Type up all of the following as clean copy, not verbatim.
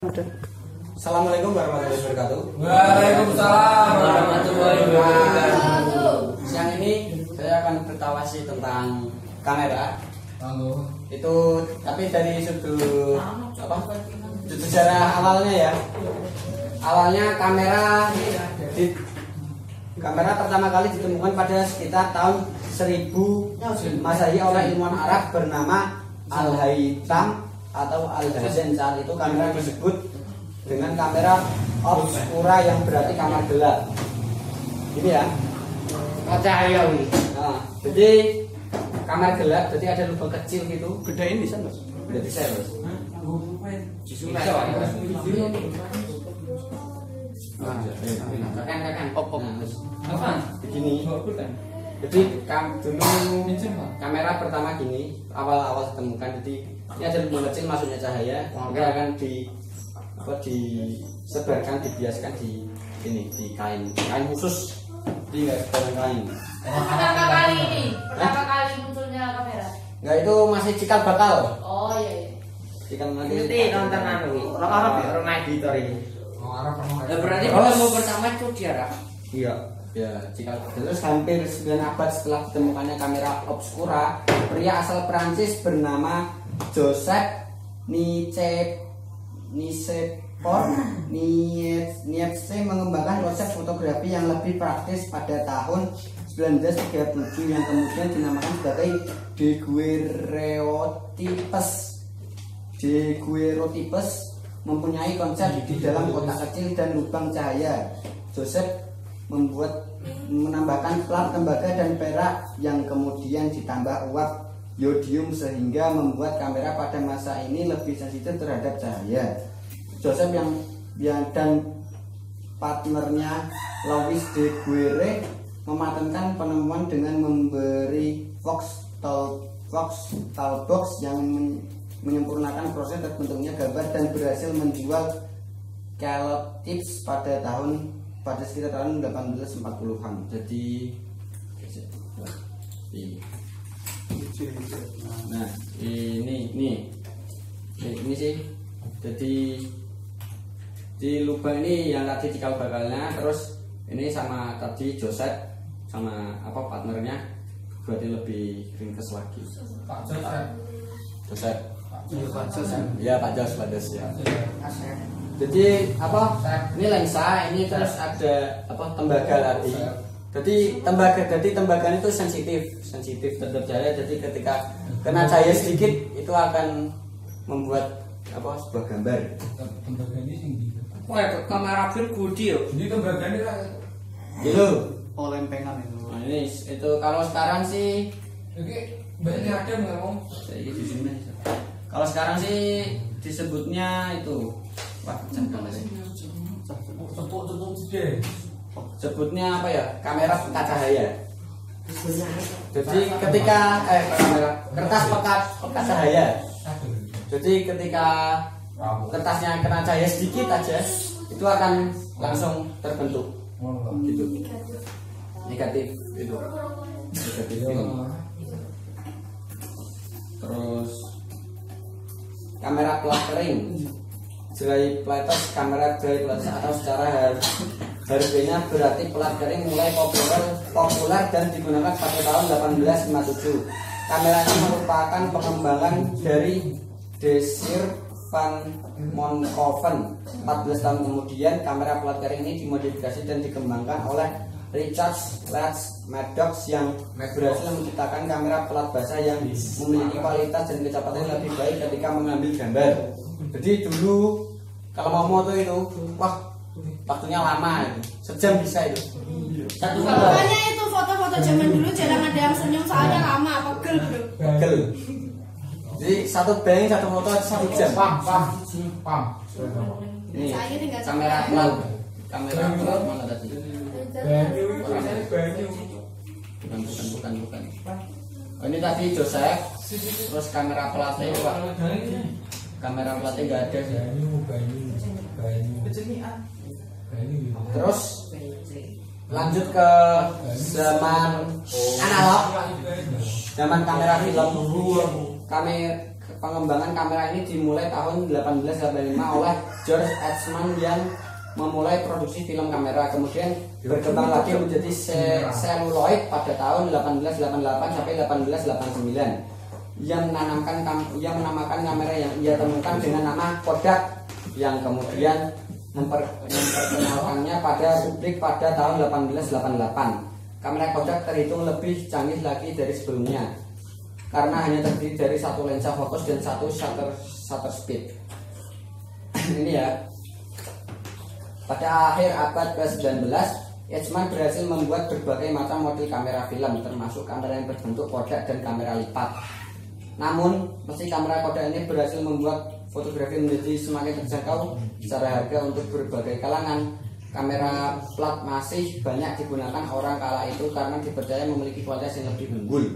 Assalamualaikum warahmatullahi wabarakatuh. Waalaikumsalam warahmatullahi wabarakatuh. Siang ini saya akan bertawasi tentang kamera. Itu tapi dari sudut sejarah awalnya ya. Awalnya kamera pertama kali ditemukan pada sekitar tahun 1000 Masehi oleh ilmuwan Arab bernama Al-Haytham atau Al-Hazen. Saat itu kamera disebut dengan kamera obscura yang berarti kamar gelap. Ini ya. Cahaya ini. Nah, jadi kamar gelap, jadi ada lubang kecil gitu. Gedein bisa nggak? Udah bisa ya, Bos. Kan begini. Jadi dulu kamera pertama gini, awal-awal ditemukan. Jadi ini ada lubang kecil masuknya cahaya, maka akan disebarkan, dibiaskan di ini di kain khusus, di nggak sebarang kain. Berapa kali munculnya kamera? Nggak, itu masih cikal bakal. Oh iya. Cikal nanti. Nanti nonton orang Arab ya, orang editor ini. Berarti Terus pertama itu di Arab. iya, ya cikal. Terus hampir 9 abad setelah ditemukannya kamera obscura, pria asal Prancis bernama Joseph Niepce mengembangkan konsep fotografi yang lebih praktis pada tahun 1937 yang kemudian dinamakan sebagai daguerreotypes mempunyai konsep di dalam kotak kecil dan lubang cahaya. Joseph menambahkan plat tembaga dan perak yang kemudian ditambah uap yodium sehingga membuat kamera pada masa ini lebih sensitif terhadap cahaya. Joseph dan partnernya Louis de Guerre mematenkan penemuan dengan memberi Voxtal box yang menyempurnakan proses terbentuknya gambar dan berhasil menjual color tips pada sekitar tahun 1840-an. Jadi nah ini sih. Jadi di lubang ini yang tadi cikal bakalnya, terus ini sama tadi Joseph sama partnernya berarti lebih ringkes lagi. Pak Joseph. Ya Pak Jos ya. Jadi ini lensa, ini terus ada tembaga tadi. Jadi tembaga itu sensitif terhadap cahaya. Jadi ketika kena cahaya sedikit itu akan membuat sebuah gambar. Tembaga ini tinggi. Wah, kamera film gede ya. Ini tembaga ini kan. Itu lempengan itu. Nah, ini itu kalau sekarang sih banyak ada ngomong. Di sini. Kalau sekarang sih disebutnya itu Tepuk gede. sebutnya kamera pekat cahaya. Jadi ketika kertas pekat cahaya. Jadi ketika kertasnya kena cahaya sedikit aja itu akan langsung terbentuk gitu. Negatif itu. Terus kamera plat kering, dry plates, kamera dry plates atau secara harfiahnya berarti plat kering mulai populer dan digunakan pada tahun 1857. Kamera ini merupakan pengembangan dari Desir van Monthoven. 14 tahun kemudian kamera plat kering ini dimodifikasi dan dikembangkan oleh Richard Maddox yang berhasil menciptakan kamera plat basah yang memiliki kualitas dan kecepatan yang lebih baik ketika mengambil gambar. Jadi dulu kalau mau moto itu waktunya lama itu, sejam bisa itu. Makanya itu foto-foto zaman dulu jarang ada yang senyum soalnya lama, pegel. Jadi satu foto 1 jam. Pam. Ini kamera plat mana tadi? Bukan. Oh, ini tadi Joseph. Terus kamera platnya kamera platnya nggak ada sih. Terus lanjut ke zaman analog, zaman kamera film. pengembangan kamera ini dimulai tahun 1885 oleh George Eastman yang memulai produksi film kamera, kemudian berkembang lagi menjadi seluloid pada tahun 1888 sampai 1889. Ia menamakan kamera yang ia temukan dengan nama Kodak, yang kemudian memperkenalkannya pada publik pada tahun 1888. Kamera Kodak terhitung lebih canggih lagi dari sebelumnya karena hanya terdiri dari satu lensa fokus dan satu shutter speed. Ini ya. Pada akhir abad ke-19, Eastman berhasil membuat berbagai macam model kamera film, termasuk kamera yang berbentuk kodak dan kamera lipat. Namun, meski kamera kodak ini berhasil membuat fotografi menjadi semakin terjangkau secara harga untuk berbagai kalangan, kamera plat masih banyak digunakan orang kala itu karena dipercaya memiliki kualitas yang lebih unggul.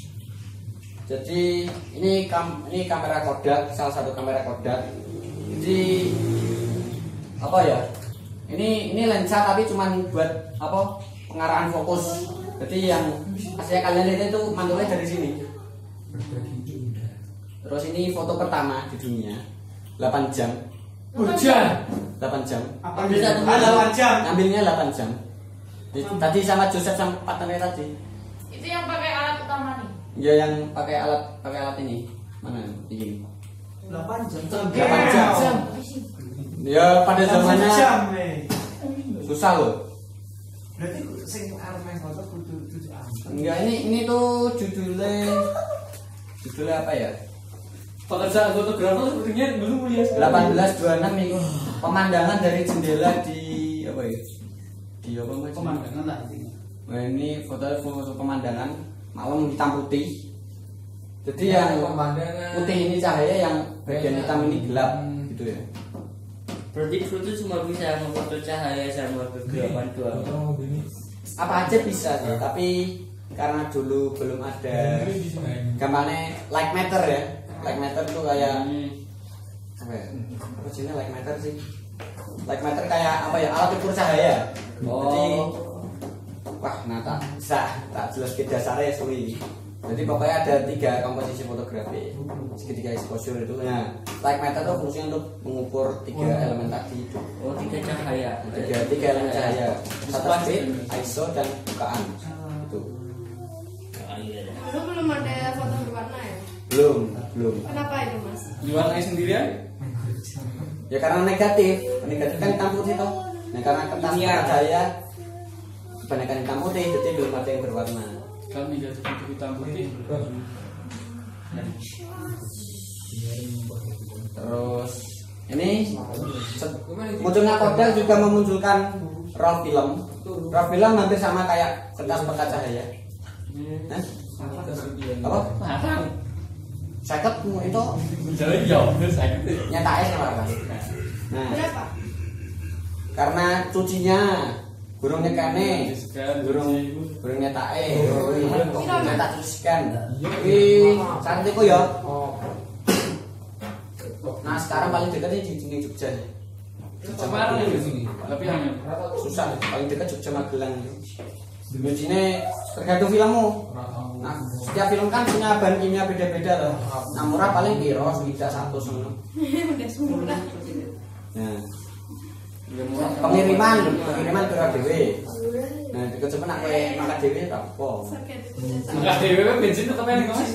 Jadi ini kamera Kodak, salah satu kamera Kodak. Jadi apa ya? Ini lensa tapi cuman buat apa? Pengarahan fokus. Jadi yang aslinya kalian lihat itu mantulnya dari sini. Terus ini foto pertama di dunia, 8 jam. 8 jam. 8 jam. Ambilnya 8 jam. Ambilnya 8 jam. Tadi sama Joseph sama partnernya tadi. Itu yang pakai alat utama nih. Ya yang pakai alat ini. Mana ini? 8 jam. 8 jam. Ya pada zamannya susah loh. Berarti sing arep main foto kudu Enggak, ini tuh judulnya apa ya? pekerjaan fotografer sepertinya dulu mulia sekali. 1826 ini pemandangan dari jendela di apa ya? Di apa mas? Pemandangan lah intinya. Nah, ini foto pemandangan malam hitam putih. Jadi yang pemandangan putih ini cahaya, yang bagian hitam ini gelap gitu ya. Berarti kru itu cuma bisa memfoto cahaya sama kegelapan doang. Apa aja bisa sih, tapi karena dulu belum ada gampangnya light meter ya. Light meter tuh kayak apa ya? Apa jenisnya light meter sih? Light meter kayak apa ya? Alat ukur cahaya. Jadi wah, nah tak jelas ke dasarnya sorry. Jadi pokoknya ada 3 komposisi fotografi, segitiga exposure itu. Nah, light meter itu fungsinya untuk mengukur 3 elemen tadi itu. Oh, 3 cahaya. 3 elemen cahaya. Shutter speed, ISO dan bukaan. Itu. Dulu belum ada foto berwarna ya? Belum. Kenapa itu mas? diwarnai sendirian? Ya karena negatif kan hitam putih toh. Nah karena kertas cahaya kebanyakan hitam putih, jadi belum ada yang berwarna. Kalau negatif itu hitam putih. Terus ini munculnya Kodak juga memunculkan roll film. Roll film hampir sama kayak kertas pekat cahaya. Hah? Apa? Seket itu Jadi ya, saya gitu. nyatanya sama apa? Nah, Berapa? karena cucinya burung nekane, burung nyatake, nyetak cucikan. Wih, saat itu ya. Nah sekarang paling dekat ini di Jogja. Kemarin di sini, tapi hanya Susah, paling dekat Jogja Magelang. Dimensinya tergantung filmmu. Nah, setiap film kan punya bahan kimia beda-beda loh. Nah, murah paling piro, sekitar 100 ngono. Udah semula. Nah, pengiriman piro dhewe. Nah, dikocopen nek kowe mangkat dhewe ora apa. enggak dewe bensin tuh kepen Mas.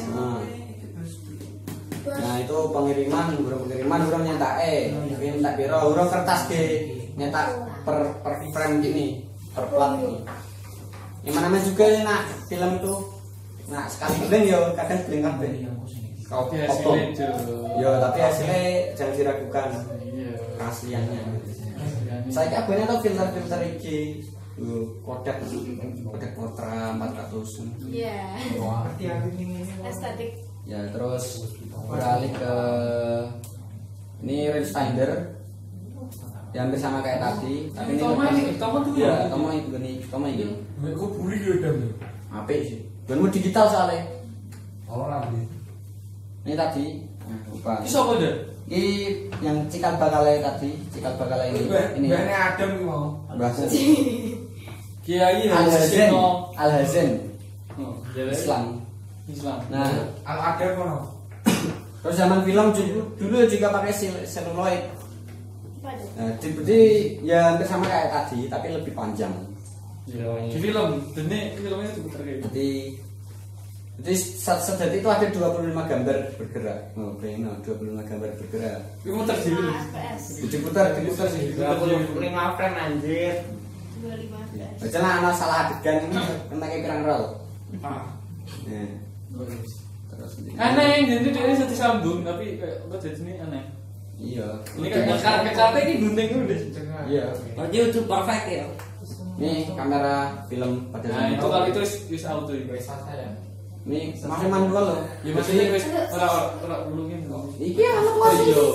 Nah, itu pengiriman urung nyentake. Tapi tak piro, urung kertas ge nyetak per frame gini, per plat ini. Yang mana juga nak film itu. Nah, sekali beli yo kadang beli kabeh. Kau potong. Yo, tapi hasilnya jangan diragukan. Keasliannya. Saya kira banyak tuh filter iki. Kodak Ultra 400. Iya. Estetik. Ya, terus beralih ke ini range finder. Ya, hampir sama kayak tadi. Tapi ini Tomo tuh ya, Tomo ini. Kok buri yo dam. Apik sih. Gunmu digital soalnya. Ora iki. Ini tadi. Nah, lupa. Iki sapa deh? Ini yang cikal bakalnya tadi, ini. Bane Adam iki mau. Bahasa Kiai Al-Hazen. Al-Hazen. Oh, Islam. Islam. Nah, Al-Adam kono. Terus zaman film dulu juga pakai seluloid. Nah, jadi ya hampir sama kayak tadi, tapi lebih panjang. Di film, ini filmnya diputar kayak gitu. Jadi set itu ada 25 gambar bergerak. Oh, benar, 25 gambar bergerak. Itu muter di film. Diputar sih. 25 frame anjir. 25 Baca lah ana salah adegan ini kena kayak pirang roll. Ah. Nah. Terus Aneh, jadi dia satu sambung tapi kayak apa jadi aneh. iya. Ini kan karena ini gunting udah. Iya. Berarti itu perfect ya. Ini kamera film pada Nah, itu kalau itu wis auto ya. ini masih manual loh. Ya maksudnya wis ora ulungin. Iki anak lagi. Iya.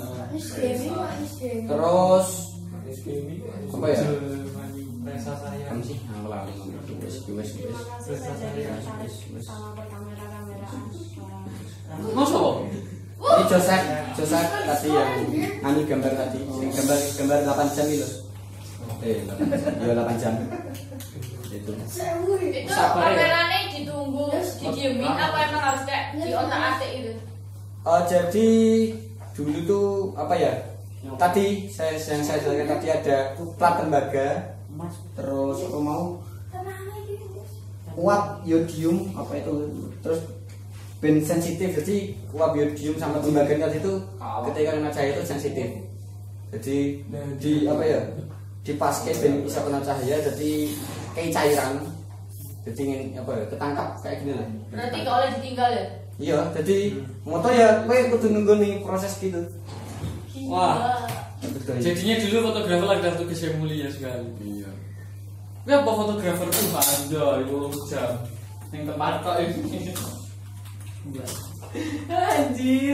Terus apa ya? Resa saya. Kamu sih lali wis. sama kamera-kameraan. Masa kok? Ini Joseph tadi yang ambil gambar tadi, gambar 8 jam itu. 8 jam. Itu. Itu kameranya ditunggu didiemin apa emang harus kayak di otak-atik itu? Jadi dulu tuh apa ya? Tadi yang saya jelaskan tadi ada plat tembaga, terus apa mau uap yodium apa itu, terus ben sensitif, jadi uap yodium sama tembaga tadi itu ketika kena cahaya itu sensitif. Jadi di apa ya? Dipaske ben bisa kena cahaya, jadi kayak cairan. Jadi ingin apa ya? Ketangkap kayak gini lah. Berarti gak boleh ditinggal ya? Iya, jadi moto ya kowe kudu nunggu nih proses gitu. Wah. Betul. Jadinya dulu fotografer adalah tugas yang mulia sekali. Iya. Tapi apa fotografer tuh anjay 20 jam. Yang tempat kok ini. Anjir.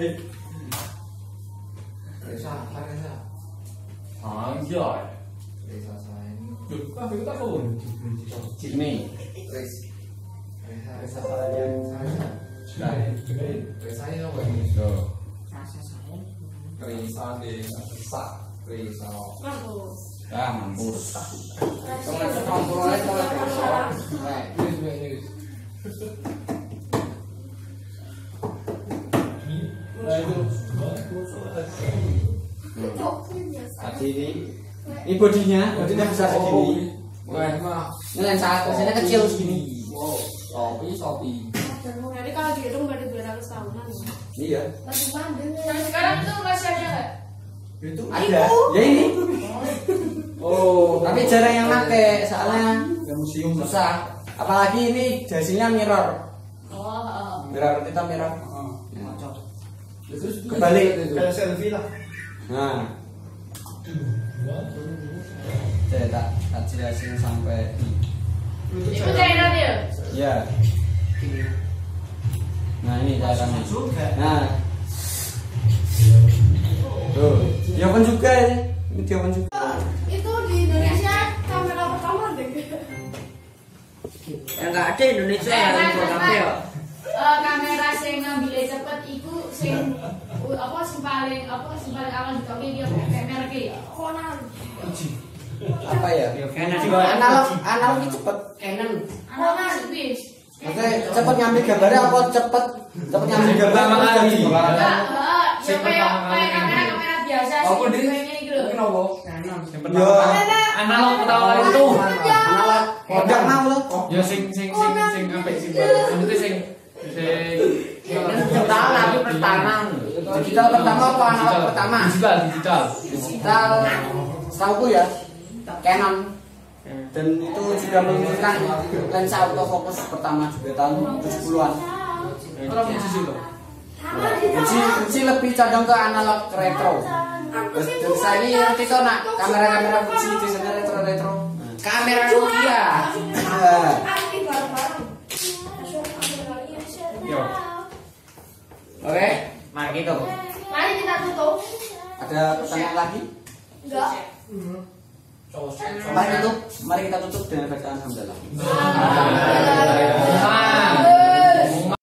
Resa. Anjay. Resa saya ini. Loh, kok aku tak tahu. Ini Resa saya. nah, Resa ini apa ini? tuh. Resa di Resa. Resa. Mampus. Mampus. Tadi ini bodinya besar segini. Wah, mah. Ini lensa lensa kecil segini. Wow, Shopee. Jadi kalau dihitung berarti 200 tahunan ya? Iya. Nah sekarang itu masih ada nggak? Itu Ada. Ya ini. oh, Tapi jarang yang pakai soalnya museum susah. Apalagi ini hasilnya mirror. Oh, Mirror kita mirror. Terus Kebalik. kayak selfie lah. Nah. Saya tak jelasin sampai itu cairan ya? ya. Nah ini cairannya. Nah. Tuh, diapan juga ini. Ini diapan juga. Itu di Indonesia kamera pertama deh. Ya enggak ada Indonesia yang fotografer ya. Kamera sing ngambilnya cepet iku sing sing paling awal ditoke dia kayak merek Conan. Apa ya? Canon. Analog ini cepet. Canon. Conan bis. Maksudnya cepet ngambil gambarnya apa cepet ngambil gambar Pertama kali. Ya kayak kamera biasa sih. Apa, Dit? Ini gitu loh. Kenapa? Canon. Yang pertama analog pertama itu. Analog. Kodak mau lo. Ya sing apik sing baru. Itu sing pertama. Digital pertama apa analog pertama? Digital. Digital. Setahu ya. Canon. Dan itu juga meluncurkan lensa autofocus pertama juga tahun 70-an. Orang khusus itu. Fuji lebih condong ke analog retro. Terus saya ini ngerti tuh nak kamera Fuji desainnya retro. Kamera Nokia. Nah, Yo. Oke, mari kita. Mari kita tutup. ada pertanyaan lagi? Enggak. Mari kita tutup dengan bacaan hamdalah. Alhamdulillah.